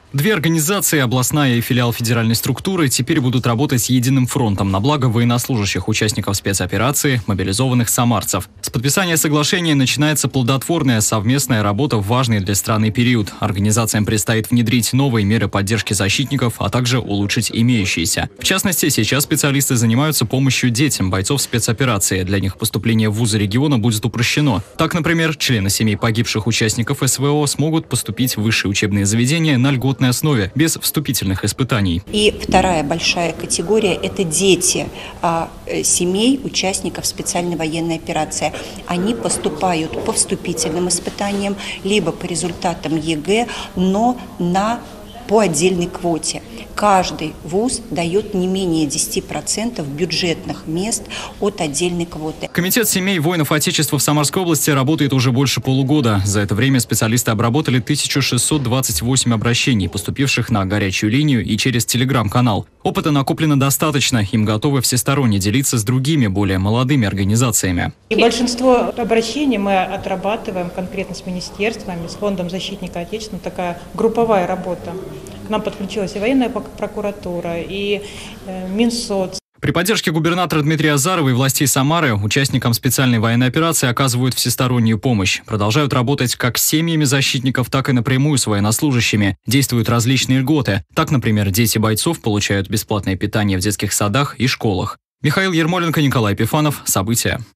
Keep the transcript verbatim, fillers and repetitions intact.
Две организации, областная и филиал федеральной структуры, теперь будут работать единым фронтом на благо военнослужащих, участников спецоперации, мобилизованных самарцев. С подписания соглашения начинается плодотворная совместная работа в важный для страны период. Организациям предстоит внедрить новые меры поддержки защитников, а также улучшить имеющиеся. В частности, сейчас специалисты занимаются помощью детям бойцов спецоперации. Для них поступление в вузы региона будет упрощено. Так, например, члены семей погибших участников СВО смогут поступить в высшие учебные заведения на льготной основе, без вступительных испытаний. И вторая большая категория – это дети а, семей участников специальной военной операции. Они поступают по вступительным испытаниям, либо по результатам ЕГЭ, но на по отдельной квоте. Каждый вуз дает не менее десяти процентов бюджетных мест от отдельной квоты. Комитет семей воинов Отечества в Самарской области работает уже больше полугода. За это время специалисты обработали тысячу шестьсот двадцать восемь обращений, поступивших на горячую линию и через телеграм-канал. Опыта накоплено достаточно, им готовы всесторонне делиться с другими, более молодыми организациями. И большинство обращений мы отрабатываем конкретно с министерствами, с Фондом защитника Отечества, такая групповая работа. К нам подключилась и военная прокуратура, и э, Минсоц. При поддержке губернатора Дмитрия Азарова и властей Самары участникам специальной военной операции оказывают всестороннюю помощь. Продолжают работать как с семьями защитников, так и напрямую с военнослужащими. Действуют различные льготы. Так, например, дети бойцов получают бесплатное питание в детских садах и школах. Михаил Ермоленко, Николай Епифанов. События.